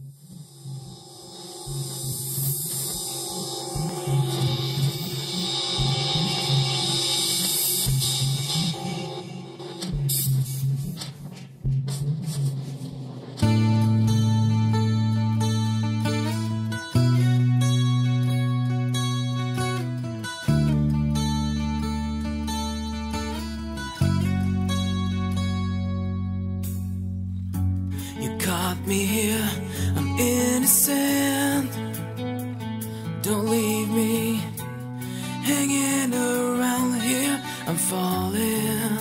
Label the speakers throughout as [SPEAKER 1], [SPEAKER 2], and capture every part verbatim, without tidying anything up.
[SPEAKER 1] Caught me here, I'm innocent. Don't leave me hanging around here, I'm falling.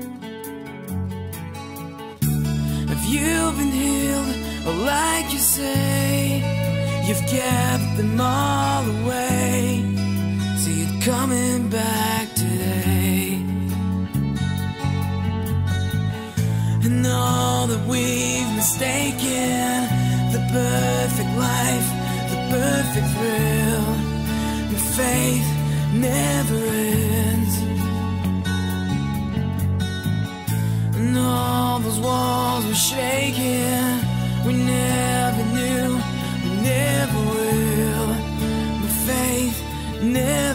[SPEAKER 1] Have you been healed, or like you say, you've kept them all away? See it coming back today. And all that we've mistaken, the perfect life, the perfect thrill, the faith never ends. And all those walls were shaking, we never knew, we never will, but faith never